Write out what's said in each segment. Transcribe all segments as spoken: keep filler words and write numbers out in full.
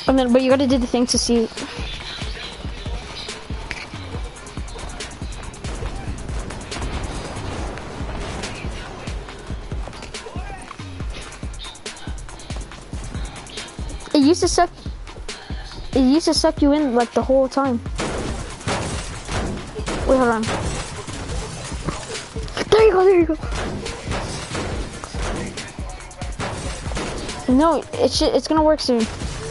And then, but you gotta do the thing to see. It used to suck. It used to suck you in like the whole time. Wait, hold on. There you go. There you go. No, it's it's gonna work soon.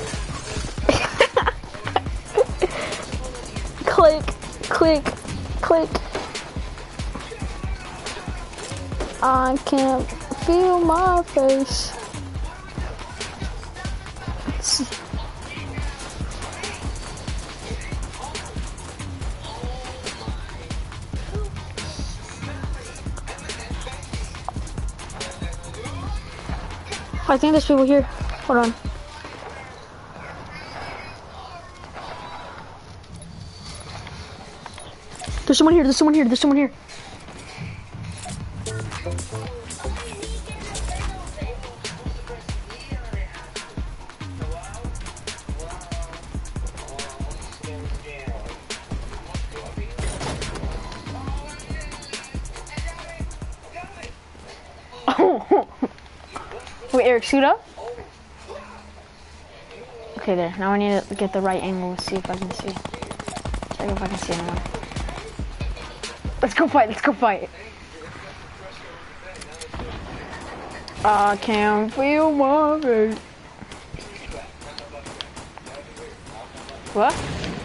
Click, click, click. I can't feel my face. I think there's people here. Hold on. There's someone here. There's someone here. There's someone here. Wait, Eric, shoot up. Okay, there. Now I need to get the right angle and see if I can see. Check if I can see anyone. Let's go fight. Let's go fight. I can feel my face. What?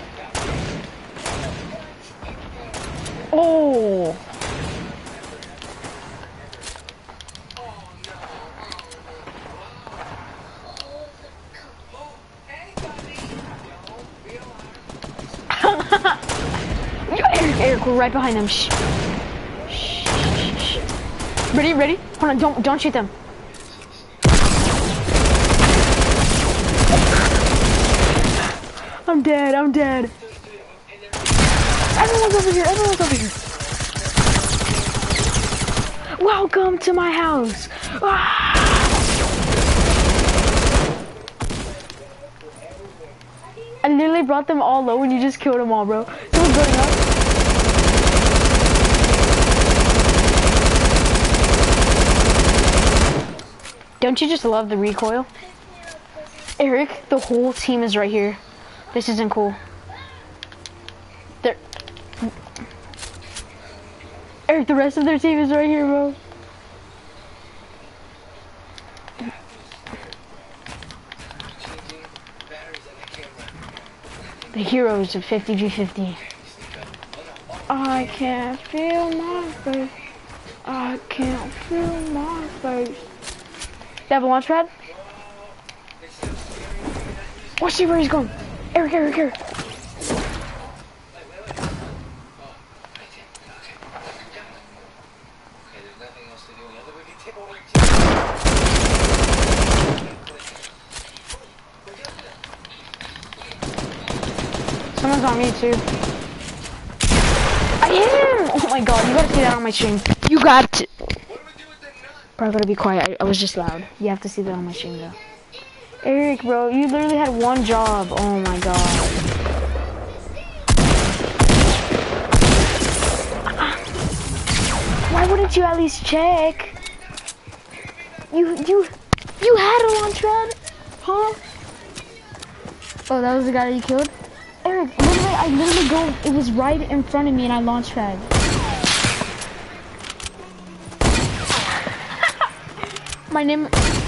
Oh. Eric, Eric, we're right behind them. Shh. Shh. Shh. Ready, ready? Hold on, don't, don't shoot them. I'm dead, I'm dead. Everyone's over here, everyone's over here. Welcome to my house. Ah! I literally brought them all low and you just killed them all, bro. Someone's going up. Don't you just love the recoil? Eric, the whole team is right here. This isn't cool. They're... Eric, the rest of their team is right here, bro. The heroes of fifty v fifty. I can't feel my face. I can't feel my face. You have a launch pad? Watch, see where he's going. Eric, Eric, Eric. Someone's on me too. I hit him! Oh my god, you gotta see that on my stream. You got to. Bro, I gotta be quiet. I, I was just loud. You have to see that on my stream though. Eric, bro, you literally had one job. Oh my god. Why wouldn't you at least check? You, you, you had a launch pad? Huh? Oh, that was the guy that you killed? Eric, literally, I literally go, it was right in front of me and I launch pad. My name...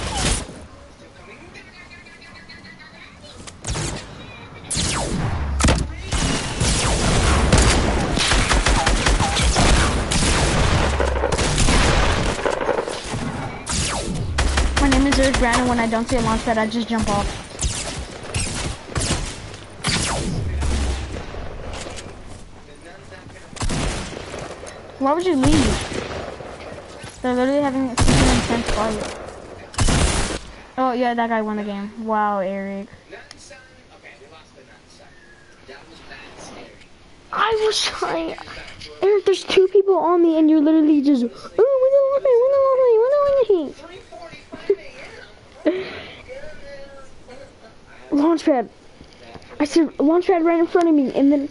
My name is Eric Brandon. When I don't see a launch pad, I just jump off. Why would you leave? They're literally having such an intense fight. Oh yeah, that guy won the game. Wow, Eric. I was trying. Eric, there's two people on me and you're literally just... launch pad. I see a launch pad right in front of me, and then.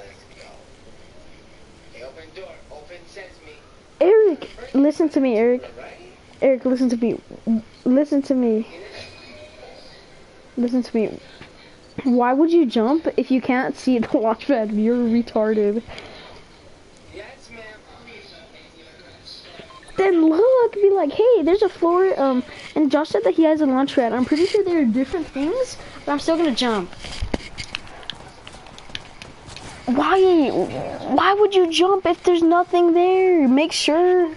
Eric, listen to me, Eric. Eric, listen to me. Listen to me. Listen to me. Why would you jump if you can't see the launch pad? You're retarded. Yes, ma'am. Then look, be like, hey, there's a floor. Um, and Josh said that he has a launch pad. I'm pretty sure there are different things, but I'm still gonna jump. Why? Why would you jump if there's nothing there? Make sure.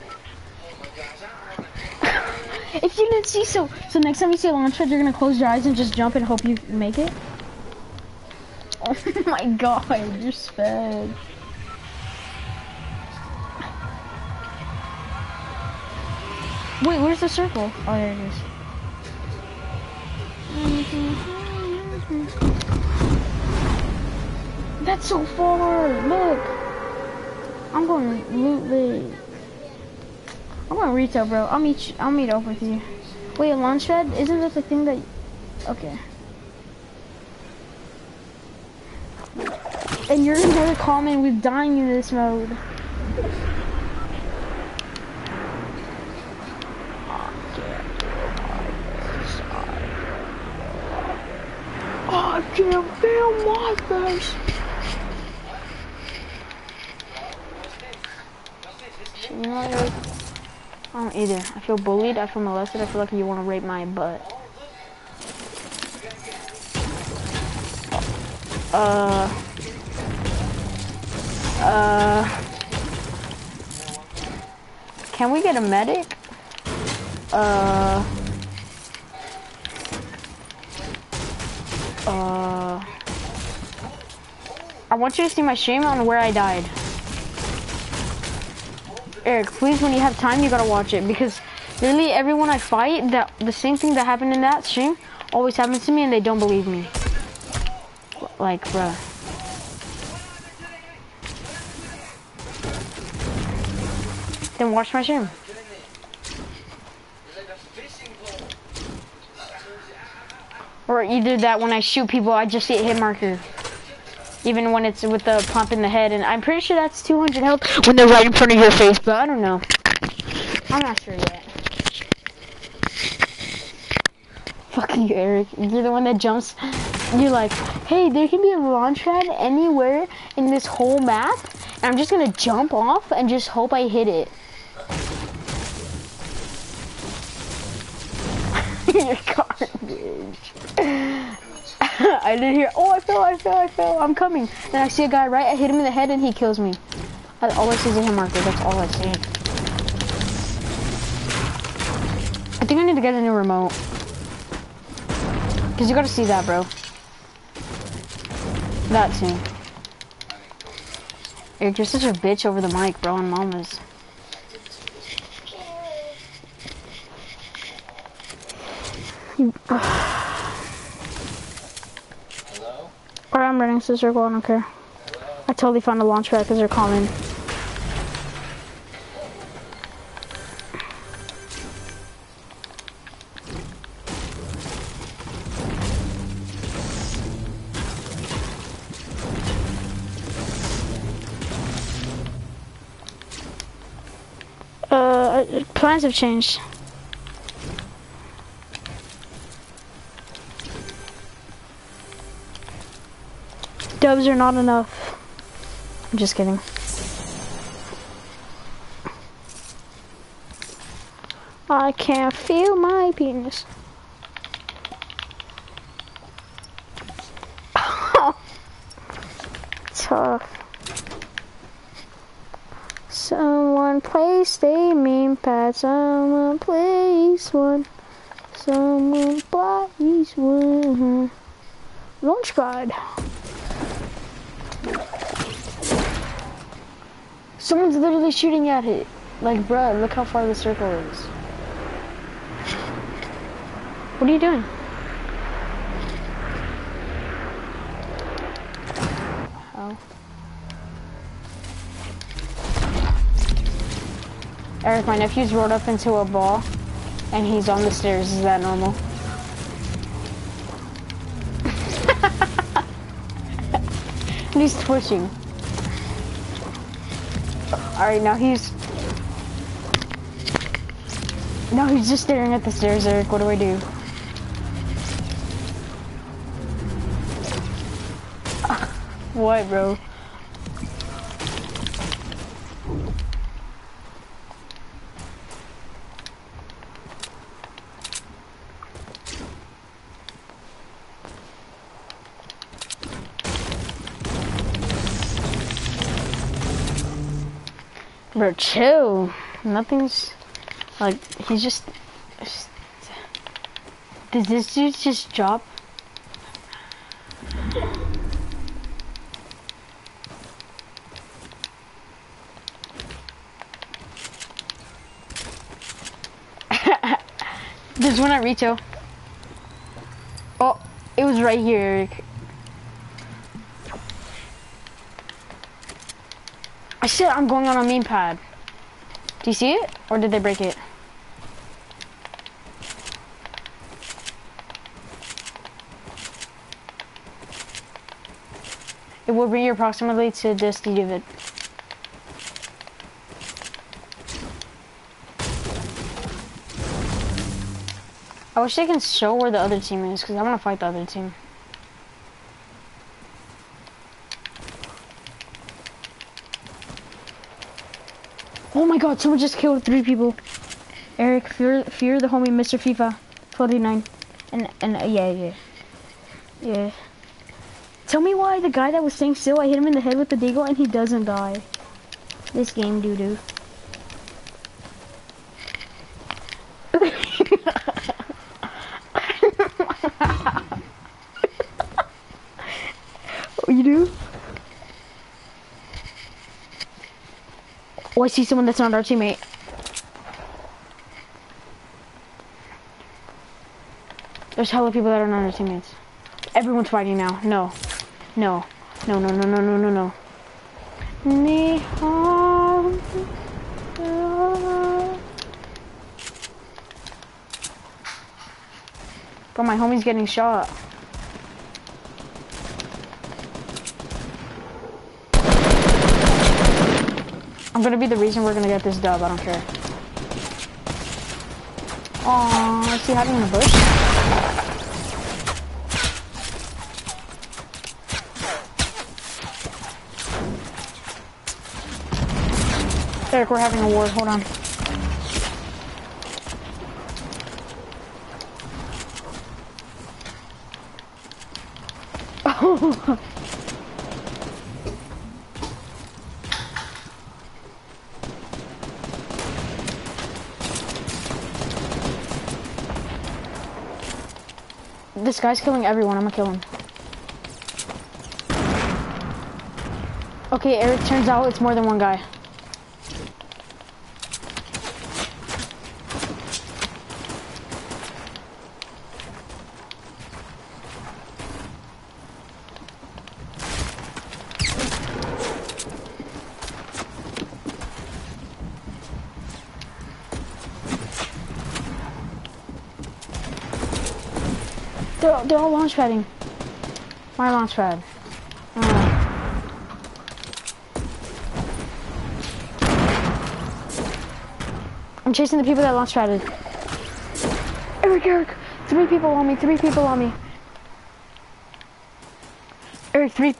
If you didn't see, so so next time you see a launch pad, you're gonna close your eyes and just jump and hope you make it. Oh my god, you're sped. Wait, where's the circle? Oh, there it is. That's so far. Look, I'm going loot late. I'm going retail, bro. I'll meet you, I'll meet up with you. Wait, a launch pad? Isn't that the thing that? Okay. And you're another comment with dying in this mode. I can't feel my face. You know what, Eric? I don't either. I feel bullied, I feel molested, I feel like you want to rape my butt. Uh... Uh... Can we get a medic? Uh... Uh... I want you to see my stream on where I died. Eric, please, when you have time, you gotta watch it, because literally everyone I fight, that the same thing that happened in that stream always happens to me, and they don't believe me. Like, bruh. Then watch my stream. Or either that when I shoot people, I just see a hit marker. Even when it's with the pump in the head, and I'm pretty sure that's two hundred health when they're right in front of your face, but I don't know. I'm not sure yet. Fuck you, Eric. You're the one that jumps. You're like, hey, there can be a launch pad anywhere in this whole map, and I'm just gonna jump off and just hope I hit it. You're garbage. I didn't hear, oh, I fell, I fell, I fell, I'm coming. Then I see a guy right, I hit him in the head and he kills me. I, all I see is a hit marker, that's all I see. I think I need to get a new remote. Cause you gotta see that, bro. That too. Eric, you're such a bitch over the mic, bro, on Mama's. You, uh. Alright, I'm running to the circle, I don't care. Hello? I totally found a launch pad because they're calling. Uh, plans have changed. Dubs are not enough. I'm just kidding. I can't feel my penis. Tough. Someone placed a meme pad. Someone place one. Someone place one. Launch pad. Someone's literally shooting at it. Like, bruh, look how far the circle is. What are you doing? Oh. Eric, my nephew's rolled up into a ball, and he's on the stairs. Is that normal? And he's twitching. Alright, now he's... Now he's just staring at the stairs, Eric. What do I do? What, bro? Bro, chill. Nothing's like he's just. Did this dude just drop? There's one at retail. Oh, it was right here, Eric. I said I'm going on a meme pad. Do you see it? Or did they break it? It will bring you approximately to this David. I wish they can show where the other team is, because I want to fight the other team. Oh my god, someone just killed three people. Eric, fear, fear the homie Mister FIFA forty-nine. And, and uh, yeah, yeah. Yeah. Tell me why the guy that was staying still, I hit him in the head with the deagle and he doesn't die. This game doo-doo. Oh, you do? Oh, I see someone that's not our teammate. There's hella people that are not our teammates. Everyone's fighting now. No. No. No, no, no, no, no, no, no. Nihon. Bro, my homie's getting shot. I'm gonna be the reason we're gonna get this dub, I don't care. Aww, is he hiding in the bush? Eric, we're having a war, hold on. Oh. This guy's killing everyone, I'm gonna kill him. Okay, Eric, turns out it's more than one guy. They're, they're all launch padding. My launch pad. Uh. I'm chasing the people that launch padded. Eric, Eric, three people on me, three people on me. Eric, three.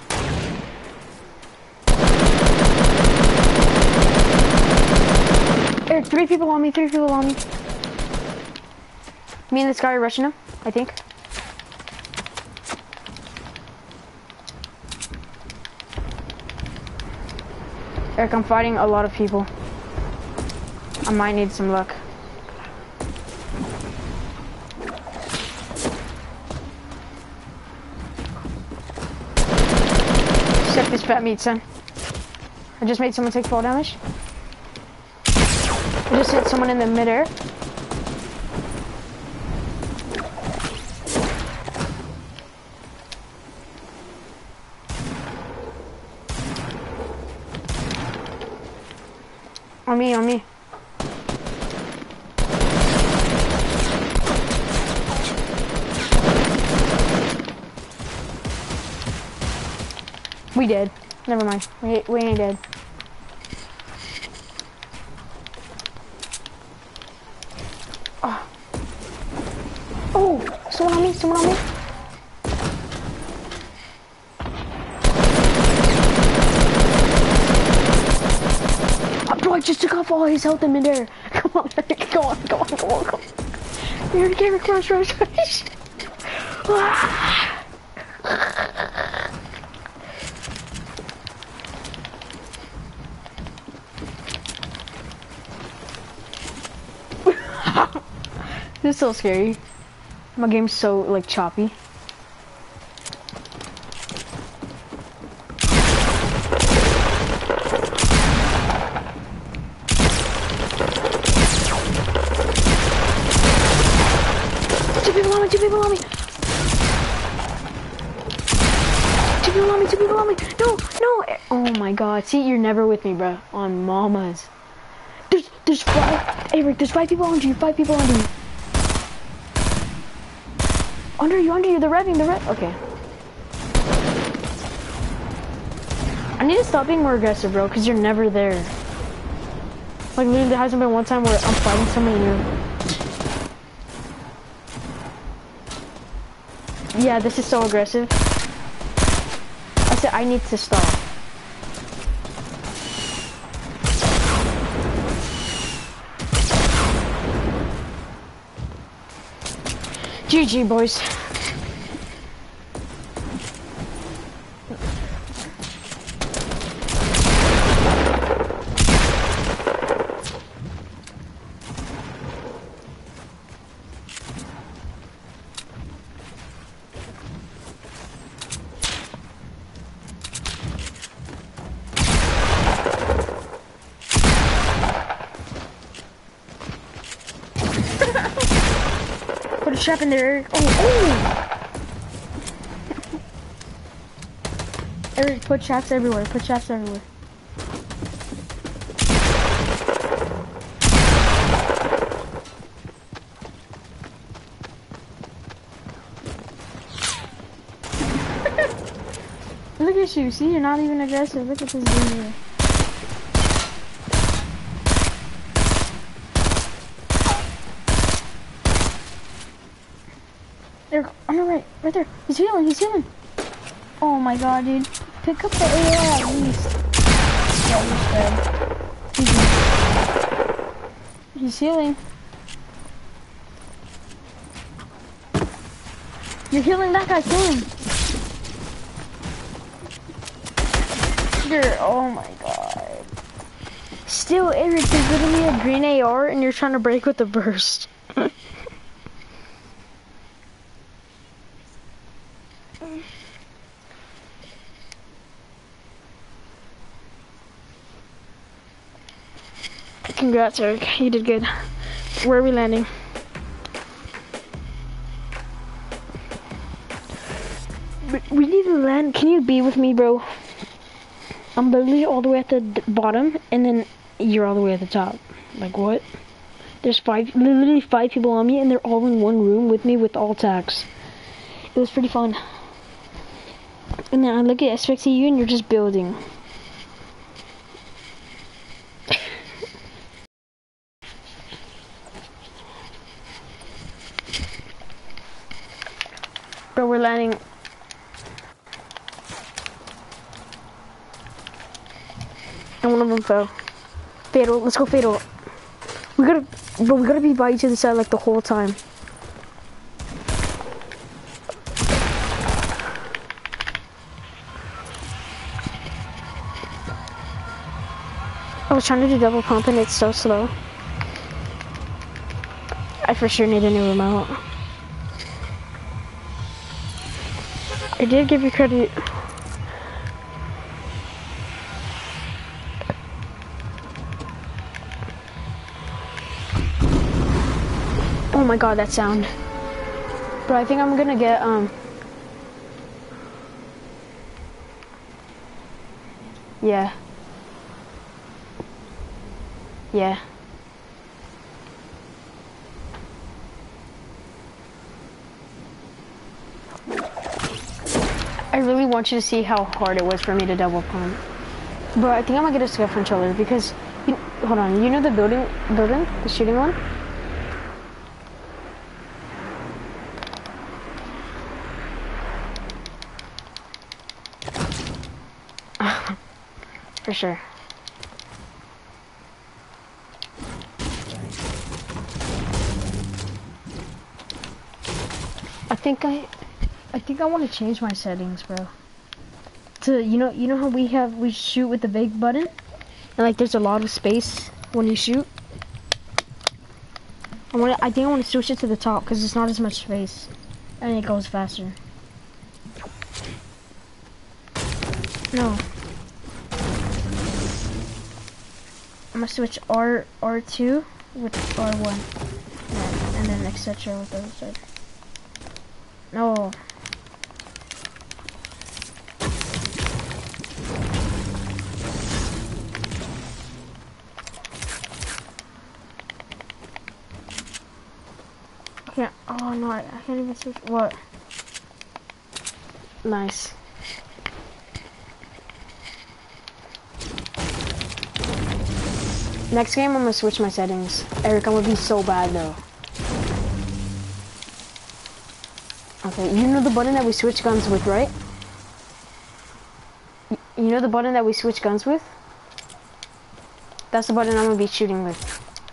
Eric, three people on me, three people on me. Me and this guy are rushing him, I think. Eric, I'm fighting a lot of people. I might need some luck. Set this fat meat, son. I just made someone take fall damage. I just hit someone in the midair. On me, on me. We did. Never mind. We, we ain't dead. Oh. Oh! Someone on me! Someone on me! Oh, bro, I just took off all his health in midair. Come on, Eric. Go on, go on, go on, go on. Eric, Eric, rush, rush, rush. Ah. This is so scary. My game's so, like, choppy. Two people on me, two people on me! Two people on me, two people on me! No, no! Oh my god, see, you're never with me, bro. On mamas. There's, there's five, Eric, there's five people under you, five people under you. Under you, under you, they're revving, they're rev- okay. I need to stop being more aggressive, bro, because you're never there. Like, literally, there hasn't been one time where I'm fighting someone and you're... Yeah, this is so aggressive. I said I need to stop. G G, boys. Put a trap in there, Eric. Oh, oh! Eric, put traps everywhere. Put traps everywhere. Look at you. See, you're not even aggressive. Look at this dude here. Eric, on the right, right there. He's healing, he's healing. Oh my god, dude. Pick up the A R at least. Yeah, he's dead. He's dead. He's healing. You're healing that guy, kill him. You're, oh my god. Still, Eric, there's literally a green A R and you're trying to break with the burst. Congrats, Eric. You did good. Where are we landing? We need to land. Can you be with me, bro? I'm literally all the way at the bottom, and then you're all the way at the top. Like, what? There's five, literally five people on me, and they're all in one room with me with all tacks. It was pretty fun. And then I look at expect you, and you're just building. Bro, we're landing. And one of them fell. Fatal, let's go fatal. We gotta, bro, we gotta be by each other's side like the whole time. I was trying to do double pump and it's so slow. I for sure need a new remote. I did give you credit. Oh my god, that sound. Bro, I think I'm gonna get, um... Yeah. Yeah. I really want you to see how hard it was for me to double pump. Bro, I think I'm gonna get a Scuff controller because, you, hold on, you know the building, building, the shooting one? For sure. I think I, I think I want to change my settings, bro. To, you know, you know how we have, we shoot with the big button? And like there's a lot of space when you shoot? I want to, I think I want to switch it to the top because it's not as much space. And it goes faster. No. I'm gonna switch R, R2 with R one. And, and then et cetera with the other side. No. I can't, oh no, I, I can't even switch, what? Nice. Next game, I'm gonna switch my settings. Eric, I'm gonna be so bad though. Okay, you know the button that we switch guns with, right? Y you know the button that we switch guns with? That's the button I'm gonna be shooting with.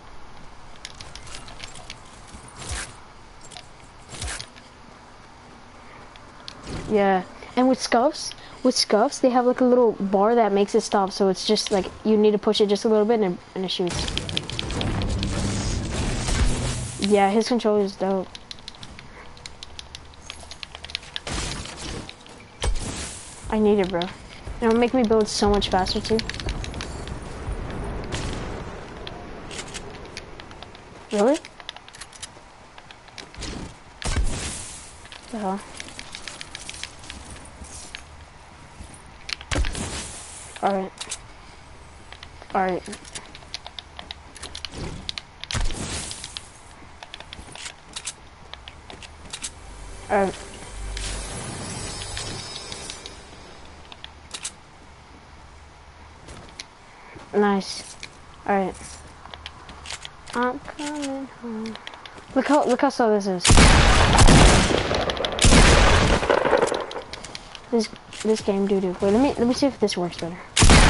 Yeah, and with scuffs, with scuffs, they have like a little bar that makes it stop, so it's just like, you need to push it just a little bit and it, and it shoots. Yeah, his controller is dope. I need it, bro. It'll make me build so much faster too. Really? The hell? Alright. Alright. Alright. Nice. Alright. I'm coming home. Look how look how slow this is. This this game doo doo. Wait, let me let me see if this works better.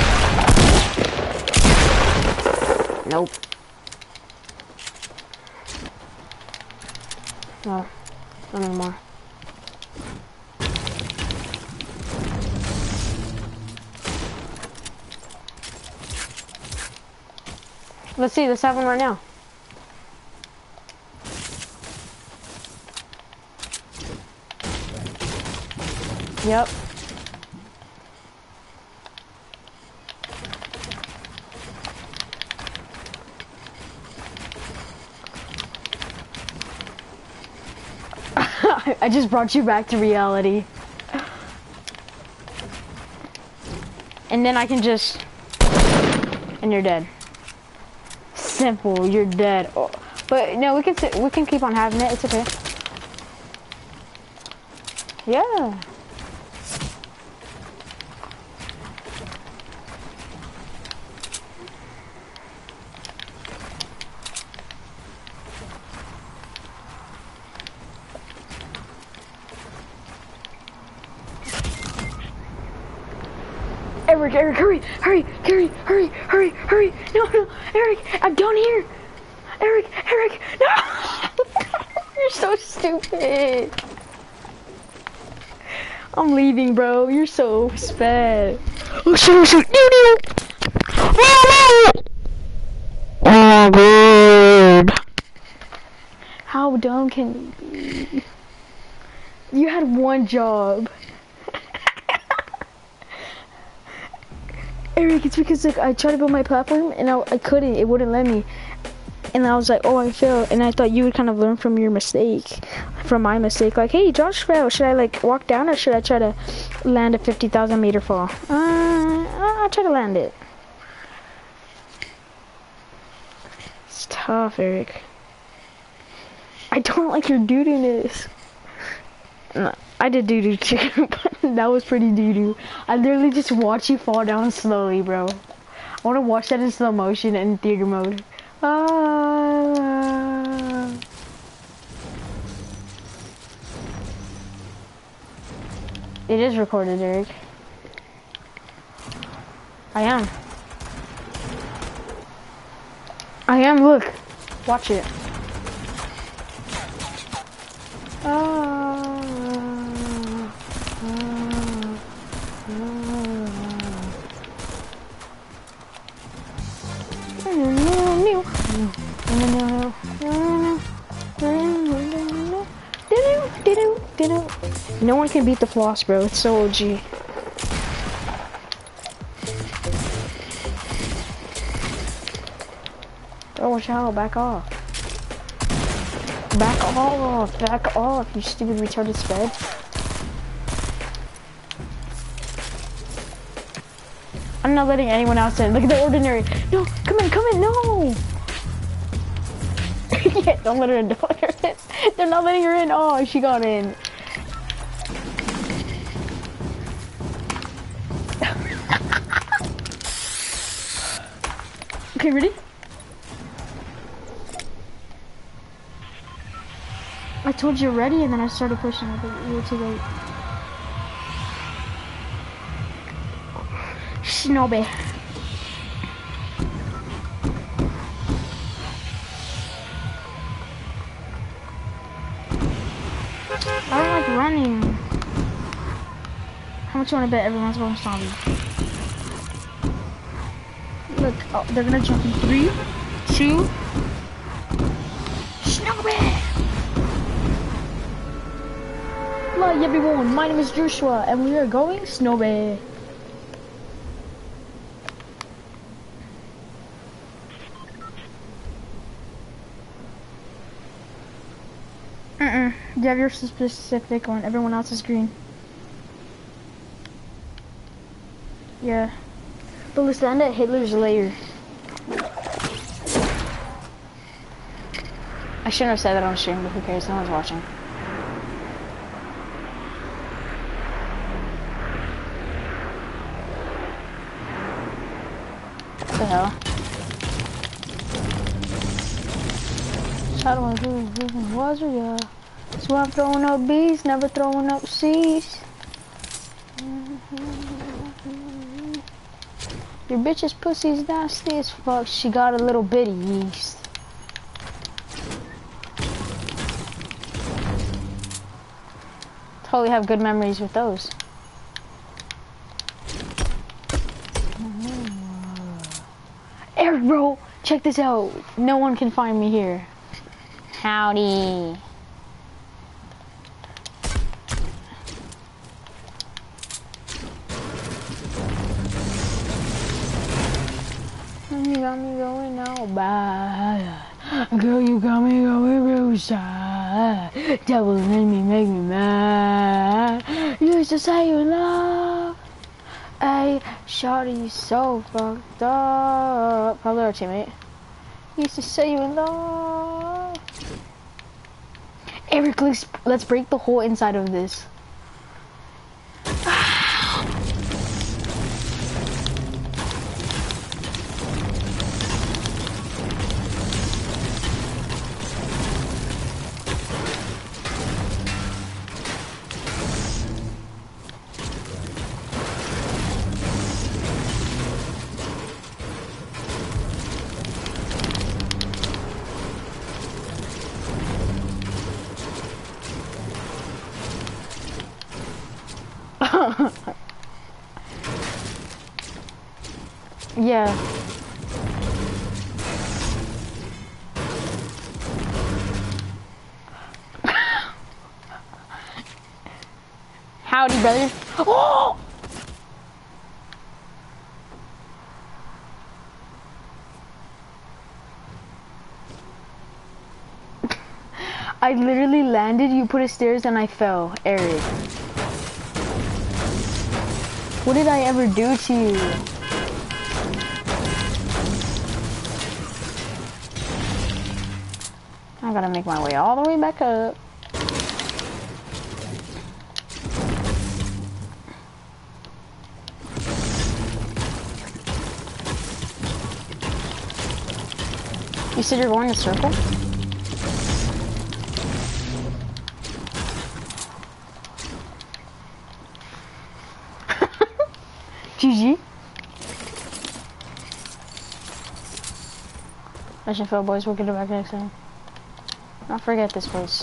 Nope. No, not anymore. Let's see, let's have one right now. Yep. I just brought you back to reality. And then I can just... And you're dead. Simple, you're dead. Oh, but no, we can sit, we can keep on having it. It's okay. Yeah. Eric, Eric, hurry, hurry, hurry, hurry, hurry, hurry. No, no, Eric, I'm down here. Eric, Eric, no. You're so stupid. I'm leaving, bro. You're so sped. Oh, shit, oh, shit. No, no. Oh, no. Oh, good. How dumb can you be? You had one job. Eric, it's because like I tried to build my platform and I, I couldn't, it wouldn't let me. And I was like, oh, I failed. And I thought you would kind of learn from your mistake, from my mistake. Like, hey, Josh failed. Should I like walk down or should I try to land a fifty thousand meter fall? Uh, I'll try to land it. It's tough, Eric. I don't like your doo-doo-ness. No, I did doo doo too. That was pretty doo doo. I literally just watched you fall down slowly, bro. I want to watch that in slow motion in theater mode. Ah. It is recorded, Eric. I am. I am, look. Watch it. Ah. No one can beat the floss, bro. It's so O G. Oh, watch out. Back off. Back off. Back off, you stupid retarded sped. I'm not letting anyone else in. Look at the ordinary. No, come in, come in, no! Yeah, don't let her in, don't let her in. They're not letting her in. Oh, she got in. Okay, ready? I told you ready and then I started pushing it, but you were too late. Snobby. I don't like running. How much you want to bet everyone's going snobby? Look, oh, they're gonna jump in three, two, snobby! Hello everyone, my name is Joshua and we are going snowbay. Mm-mm. You have your specific one, everyone else is green. Yeah. But let's land at Hitler's lair. I shouldn't have said that on stream, but who cares, no one's watching. What the hell? Shadow and Blue was yeah. So I'm throwing up B's, never throwing up C's. Your bitch's pussy's nasty as fuck. She got a little bitty yeast. Totally have good memories with those. Eric, bro, check this out. No one can find me here. Howdy. You got me going now, bye. Girl, you got me going real shy. Devil made me, make me mad. You used to say you love. Hey, shawty, you so fucked up. Probably our teammate. You used to say you in love. Eric, let's, let's break the whole inside of this. Yeah. Howdy, brother. Oh! I literally landed, you put a stairs, and I fell. Eric. What did I ever do to you? I gotta make my way all the way back up. You said you're going to circle? G G. Mission failed, boys. We'll get it back next time. Don't forget this place.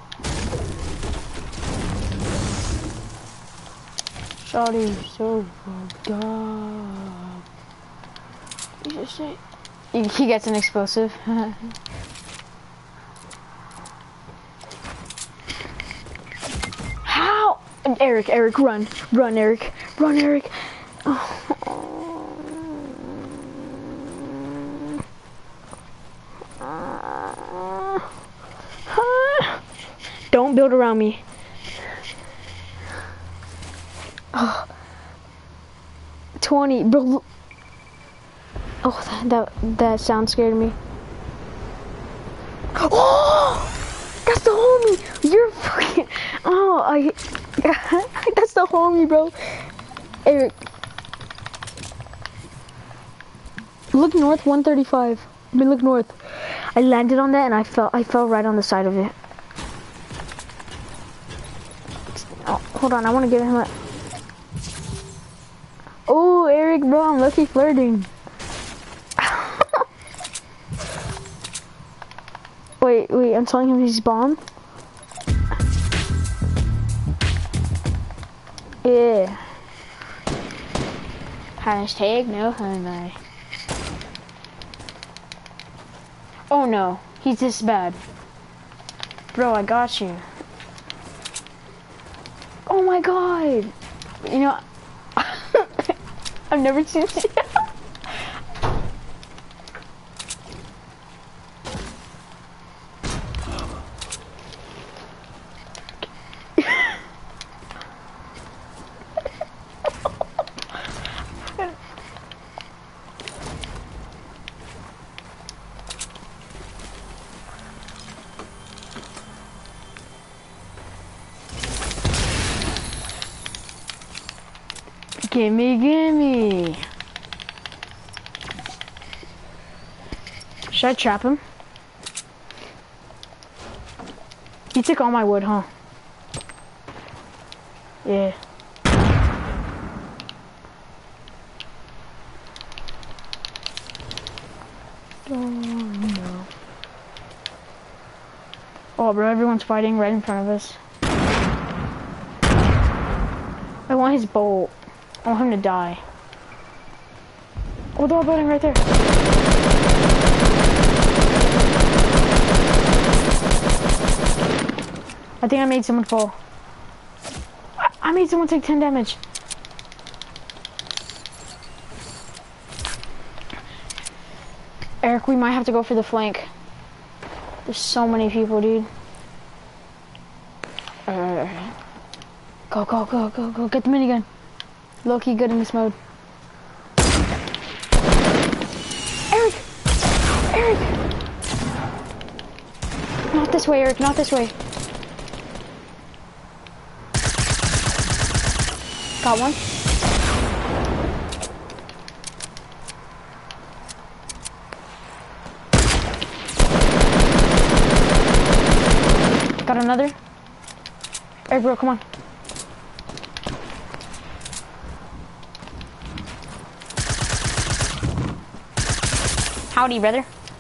Shawty, so fucked up. You just say he, he gets an explosive. How? And Eric, Eric, run, run, Eric, run, Eric. Oh. Don't build around me. Oh. twenty, bro. Oh, that, that that sound scared me. Oh, that's the homie. You're fucking. Oh, I. That's the homie, bro. Eric, look north, one thirty-five. I mean, look north. I landed on that and I fell. I fell right on the side of it. Oh, hold on, I want to give him a. Oh, Eric, bro, I'm lucky flirting. Wait, wait, I'm telling him he's bomb. Yeah. Hashtag no homo. Oh no, he's this bad. Bro, I got you. Oh my god. You know, I've never seen it. Gimme, gimme. Should I trap him? He took all my wood, huh? Yeah. Oh no. Oh, bro, everyone's fighting right in front of us. I want his bolt. I want him to die. Oh, they're all building right there. I think I made someone fall. I made someone take ten damage. Eric, we might have to go for the flank. There's so many people, dude. Uh, go, go, go, go, go. Get the minigun. Low-key good in this mode. Eric! Eric! Not this way, Eric, not this way. Got one. Got another. Eric, bro, come on. Howdy, brother.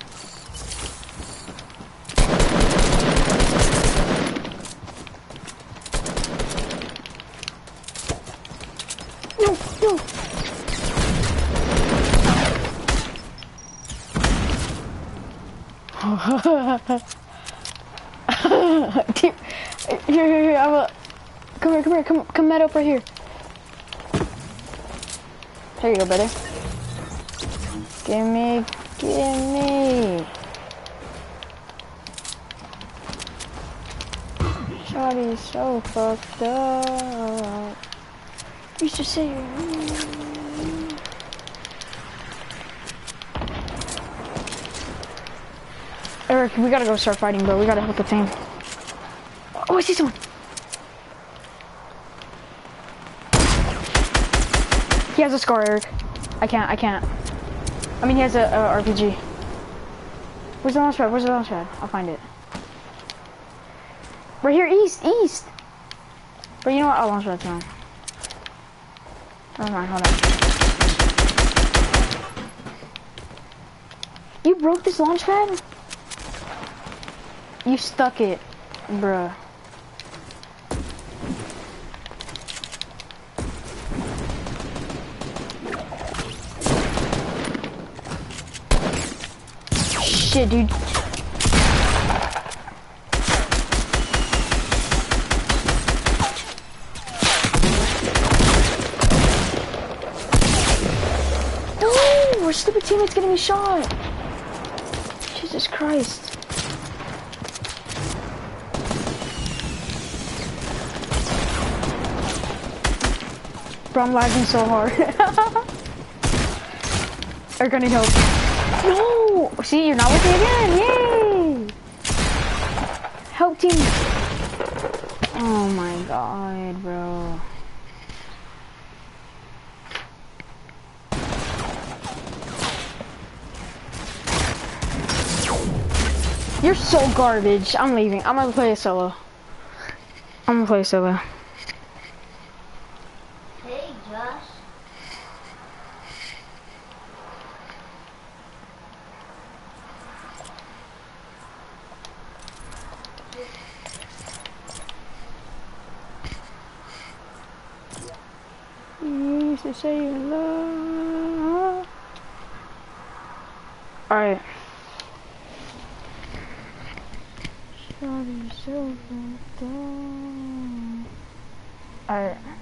No, no. Dude, here, here, here. I'm a. Come here, come here, come, come met up right here. There you go, brother. Give me. Gimme! Shawty's so fucked up. You should say your name. Eric, we gotta go start fighting, bro. We gotta help the team. Oh, I see someone! He has a scar, Eric. I can't, I can't. I mean, he has a, a R P G. Where's the launch pad? Where's the launch pad? I'll find it. Right here, east, east. But you know what? I'll launch pad now. Never mind, hold on. You broke this launch pad? You stuck it, bruh. Shit, dude. Oh, our stupid teammate's getting me shot. Jesus Christ. Bro, I'm lagging so hard. Are gonna help. No! See, you're not with me again! Yay! Help team! Oh my god, bro. You're so garbage. I'm leaving. I'm gonna play a solo. I'm gonna play a solo. Hey, Josh. You used to say you love. Alright. Alright.